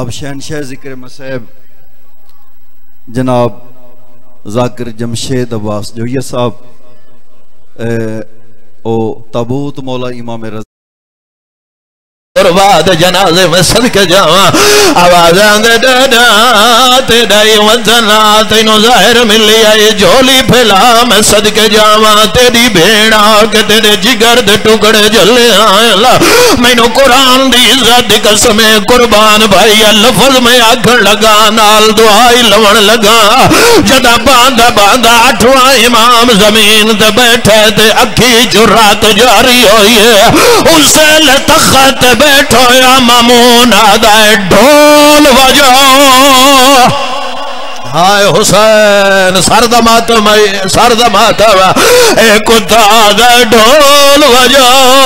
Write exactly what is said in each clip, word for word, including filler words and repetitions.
اب شہنشاہ ذکر مسیب جناب ذاکر جمشید عباس جویہ صاحب او تابوت مولا امام رضا قربات جنازے میں صدقے جاواں آوازاں دے ڈاڈا تیڑائی وطنہ تینو ظاہر ملی آئی جھولی پھیلا میں صدقے جاواں تیری بھیڑا کہ تیرے جگر دے ٹکڑے جلے آئے اللہ میں نو قرآن دی عزت دی قسمیں قربان بھائی لفظ میں آکھن لگا نال دعائی لون لگا جدا باندھا باندھا اٹھواں امام زمین تے بیٹھے تے اکھی جرات جاری ہوئی ہے اس سے لتخت بیٹھو یا مامون آدھائے ڈھول بجاؤ ہائے حسین سرد ماتم سرد ماتم اے کتا آدھائے ڈھول بجاؤ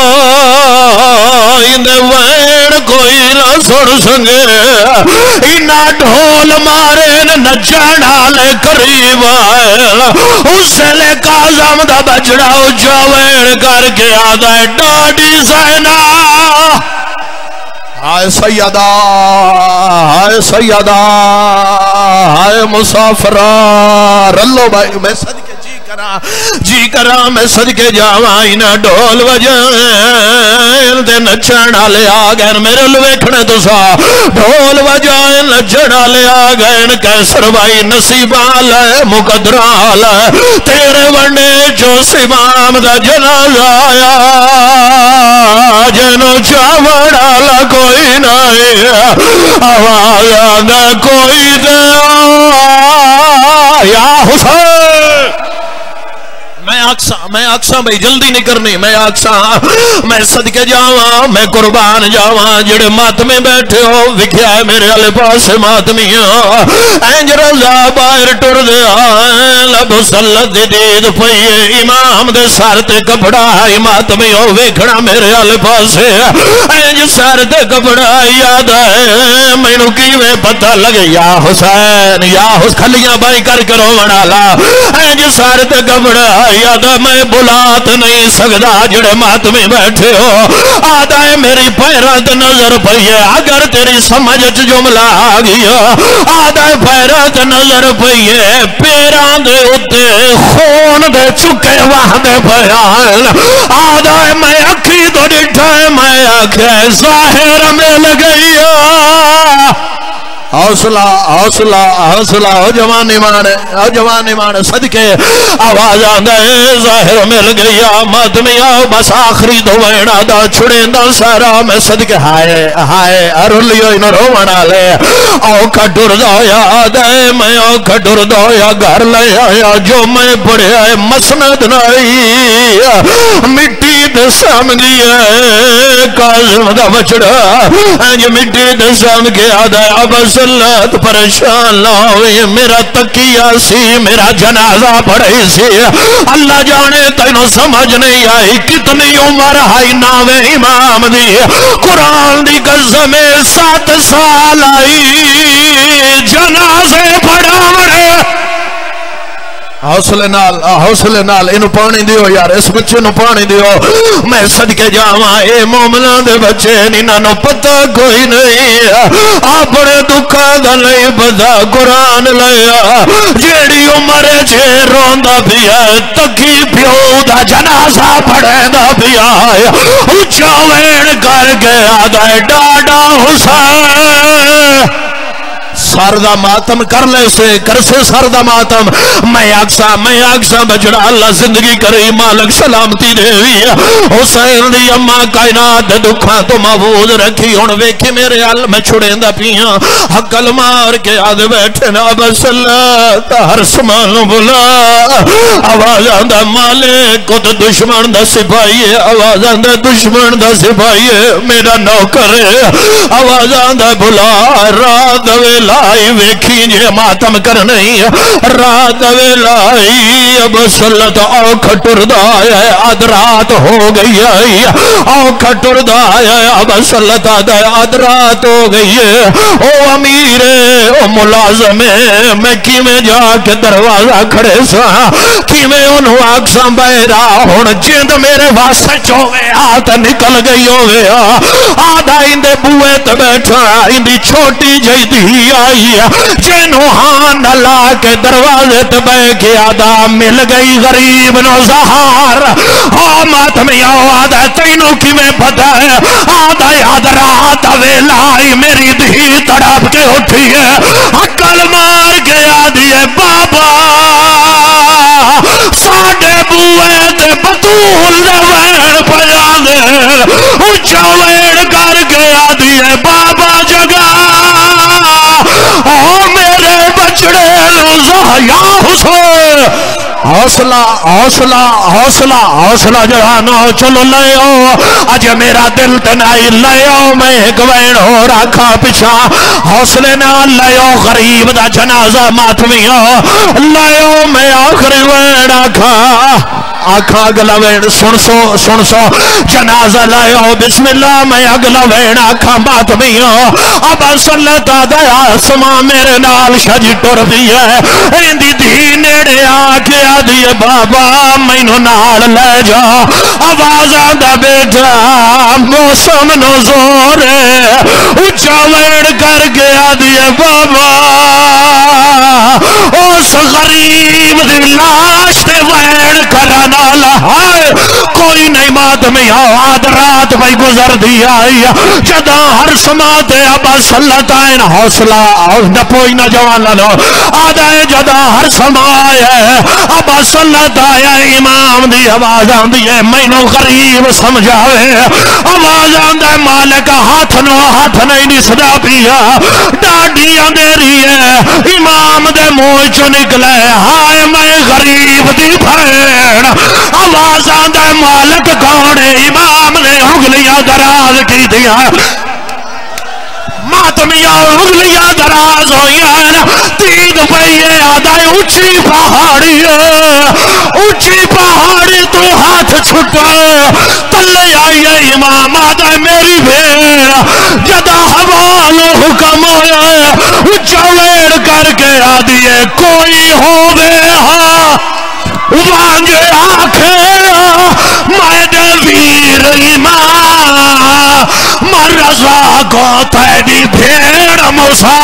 اندے وین کوئی نہ سڑ سنگے انہا ڈھول مارے نچانا لے قریب آئے اس سے لے کازم دا بچڑا اچھا وین کر کے آدھائے ڈاڈی زینہ آئے سیدہ آئے سیدہ آئے مسافرہ رلو بھائی میں صدقے جی کرا جی کرا میں صدقے جاوائیں ڈھول وجائیں دے نچڑا لے آگئیں میرے لویکھنے تو سا ڈھول وجائیں نچڑا لے آگئیں کیسر بھائی نصیبان لے مقدران لے تیرے ونڈے جو سمام دا جنازہ آیا جنو چاوڑا لگوئی نہیں آواز آدھا کوئی دے یا حسین میں آکساں میں آکساں بھئی جلدی نہیں کرنی میں آکساں میں صدقے جاواں میں قربان جاواں جڑے ماتمے بیٹھے ہو وکھیا ہے میرے علی پاس ماتمیاں اینج رضا باہر ٹر دے آئیں لب سلط دید پئیے امام دے سار تے کپڑا ہے ماتمی ہو ویکھنا میرے علی پاس اینج سار تے کپڑا یاد ہے میں نو کیویں پتہ لگے یا حسین یا حسین کھلیاں بائی کر کرو منالا اینج سار تے کپڑا یاد میں بلات نہیں سکتا جڑے ماتمی بیٹھے ہو آدھا ہے میری پیرات نظر پئیے اگر تیری سمجھ جملہ آگیا آدھا ہے پیرات نظر پئیے پیران دے اتے خون دے چکے وحدے پیان آدھا ہے میں اکھی تو ڈٹھا ہے میں آکھے ظاہر مل گئی حوصلہ حوصلہ حوصلہ ہو جوانی مانے ہو جوانی مانے صدقے آواز آندے ظاہر مل گیا ماتمی آؤ بس آخری دو وینا دا چھڑیں دا سارا میں صدقے ہائے ہائے ارولیو انہوں رو منا لے آؤ کھٹر دایا آدھے میں آؤ کھٹر دایا گھر لے آیا جو میں پڑے آئے مسند نائی مٹی دے سامگی ہے کازم دا بچڑا انج مٹی دے سامگی آدھے اب سلط پریشان لاؤئی میرا تکیہ سی میرا جنازہ پڑھئی سی اللہ جانے تینوں سمجھ نہیں آئی کتنی عمر ہائی ناوے امام دی قرآن دی قسم سات سال آئی جنازے پڑھا مرے حوصلے نال حوصلے نال انہوں پانی دیو یار اس بچے نو پانی دیو میں صدقے جاواں اے مومنان دے بچے نینا نو پتہ کوئی نہیں اپنے دکھا دا نہیں پتا قرآن لیا جیڑی عمر چھے روندہ بھی ہے تکی پیو دا جنازہ پڑھے دا بھی آیا اچھا وین کر کے آدھا ڈاڈا حسین سردہ ماتم کر لے سے کر سے سردہ ماتم میں آکسا میں آکسا بچڑا اللہ زندگی کری مالک سلامتی دے وی حسین دی اممہ کائنات دکھاں تو محفوظ رکھی ہون ویکھی میرے عالم میں چھڑیں دا پیاں حقل مار کے آدھ بیٹھے نا بس اللہ ہر سمانو بلا آواز آندہ مالک کو تو دشمن دا سپاہی آواز آندہ دشمن دا سپاہی میرا نوکر آواز آندہ بلا رات ویلا ویلائی ویکھی جے ماتم کرنی رات ویلائی اب سلط اوکھ ٹردہ ہے اد رات ہو گئی ہے اوکھ ٹردہ ہے اب سلط اد رات ہو گئی ہے او امیر او ملازم میں کی میں جا کے دروازہ کھڑے سا کی میں انہوں آکساں بہرا ہون جند میرے واسطے چوے آت نکل گئی ہوئے آدھا اندے بوئے تے بیٹھا اندی چھوٹی جائی دی آئی جنہوں ہاں نلا کے دروازے تے بے کے آدھا مل گئی غریب نو زہار ہاں ماتمی آو آدھا تینوں کی میں پتا ہے آدھا یاد رات ویلائی میری دھی تڑپ کے اٹھی ہے عقل مار کے آدھی ہے بابا ساڑھے بوئے تے بطول دے وین پجا دے اچھا وین کر کے آدھی ہے بابا جگہ او میرے بچڑے نوزہ یا حسین حوصلہ حوصلہ حوصلہ حوصلہ جہانو چلو لے آؤ اج میرا دل تنائی لے آؤ میں ایک وین ہو رکھا پچھا حوصلے نہ لے آؤ غریب دا جنازہ ماتمی آؤ لے آؤ میں آخری وین آکھا آکھا اگلا وین سن سو سن سو جنازہ لے آؤ بسم اللہ میں اگلا وین آکھا ماتمی آؤ اب سلطہ دیا سما میرے نال شج ٹر دی ہے اندی دی نیڑے آکے آدھی بابا مینو نال لے جا آواز آدھا بیٹا موسم نو زور اچھا ویڑ کر کے آدھی بابا اس غریب دی لاش تے ویڑ کرانا لہائے کوئی نہیں مات میں آد رات بھائی گزر دی آئی جدا ہر سماتے ابا سلطائن حوصلہ نپوئی نہ جوان لنو آدھا جدا ہر سمائے ابا سلطائن امام دی آواز آن دی ہے مینو غریب سمجھاوے آواز آن دی مالک ہاتھ نو ہاتھ نہیں نسدا پیا ڈاڈی اندیری ہے امام دے موئی چو نکلے ہائے میں غریب دی پھیڑ آواز آن دی مالک کوڑے امام نے انگلیاں دراز کی دیا ماتمیاں انگلیاں دراز ہوئیاں تین پہیے آدھائے اچھی پہاڑی اچھی پہاڑی تو ہاتھ چھٹا تلے آئیے امام آدھائے میری بھیڑ جدا حوالو حکم ہوئے چویڑ کر کے آدھیے کوئی ہوئے ہاں وانگے آنکھیں میں دے ویر ایمان مرزا کو تیری بھیڑ موسیٰ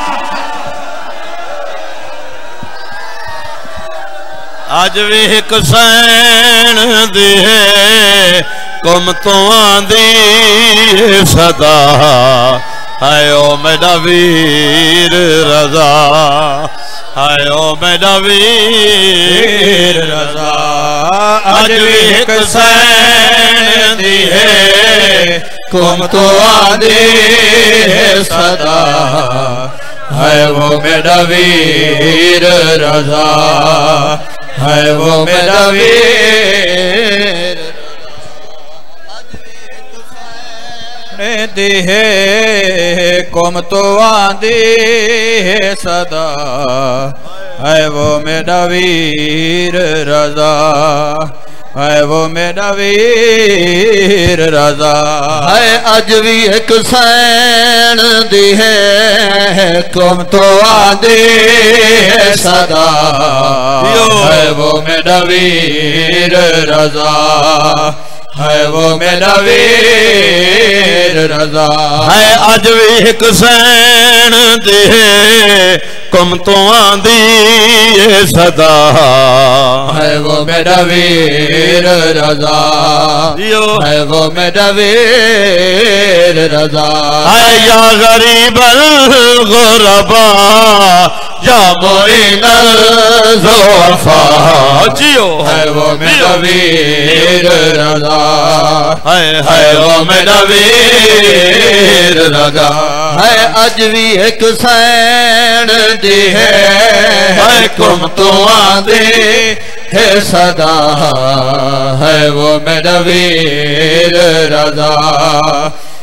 آج بھی ایک سین دی ہے کم تو آندی صدا ہے او میرا ویر رضا ہے او میرا ویر رضا آج بھی ایک سین دی ہے کم تو آندی صدا ہے وہ میرا ویر رضا ہے وہ میرا ویر دی ہے قوم تو آندی ہے صدا ہے وہ میرا ویر رضا ہے وہ میرا ویر رضا ہے اج بھی ایک سین دی ہے قوم تو آندی ہے صدا ہے وہ میرا ویر رضا ہے وہ میرا ویر رضا ہے اج بھی ایک سین دی ہے قوم تو آندی صدا ہے وہ میرا ویر رضا ہے وہ میرا ویر رضا ہے یا غریب الغربا یا معین الضعفاء جیو ہے وہ میرا ویر رضا ہے وہ میرا ویر رضا ہے اج بھی ایک سین دی ہے قوم تو آندی ہے صدا ہے وہ میرا ویر رضا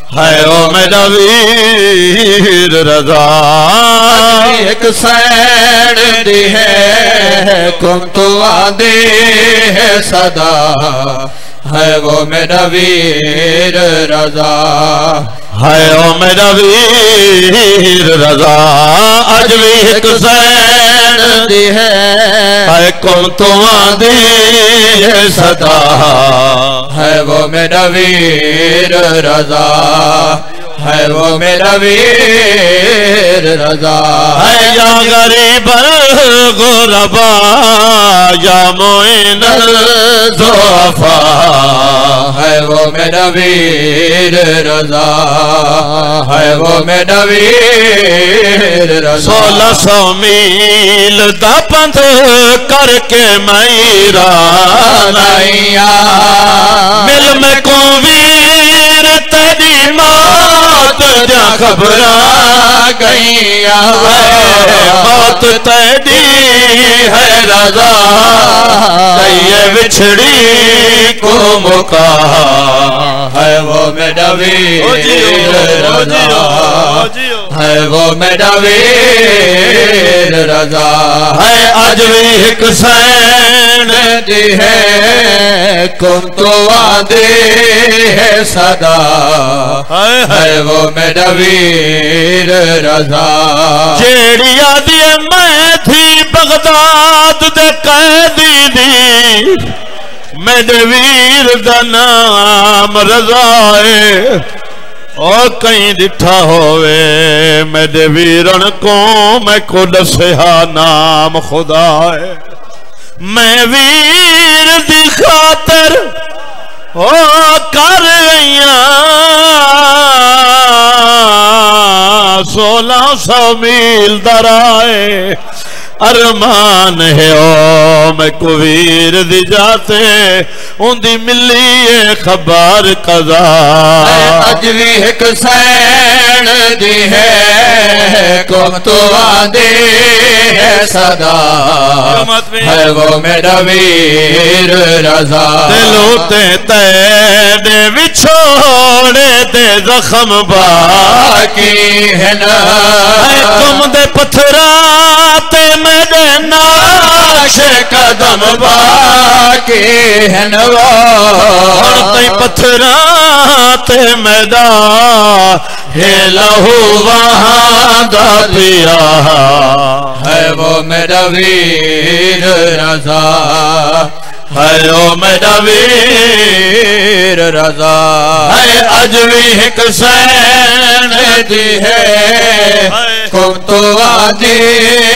ہے وہ میرا ویر رضا ایک سین دی ہے کم تو آدھے ہے صدا ہے وہ میرا ویر رضا ہے وہ میرا ویر رضا اج بھی ایک سین دی ہے ہے کم تو آدھے ہے صدا ہے وہ میرا ویر رضا ہے وہ میرا ویر رضا ہے یا غریب الغربا یا معین الضعفا ہے وہ میرا ویر رضا ہے وہ میرا ویر رضا سولہ سو میل دا پنت کر کے میرا نائیا مل میں کو ویر تیری موت دیا خبراں گئیا موت تیری ہے رضا یہ بچھڑی کو مکا ہے وہ میرا ویر رضا ہے وہ میرا ویر رضا ہے اج بھی ایک سین دی ہے کم تو آدھے ہے صدا ہے وہ میرا ویر رضا جیڑی آدھی میں تھی بغداد دے قیدی دی میرے ویر دا نام رضا ہے اور کہیں ڈٹھا ہوئے میرے ویرن کو میں کو دسیا نام خدا ہے میں ویر دی خاطر او کر رہیاں سولہ سو میل درائے ارمان ہے او میں کو ویر دی جاتے ان دی ملی خبر قضا اج بھی ایک سین دی ہے کم تو آدھے ہے صدا ہے وہ میرا ویر رضا دلوں تے تیرے وچھوڑے دے زخم باقی ہے نا تم دے پتھرات میرے ناش قدم باقی ہے نا اور تے پتھرات میرا ہے لہو وہاں دا پیا ہے وہ میرا ویر رضا ہے وہ میرا ویر رضا ہے اج بھی ایک سین دی ہے کم تو آدھی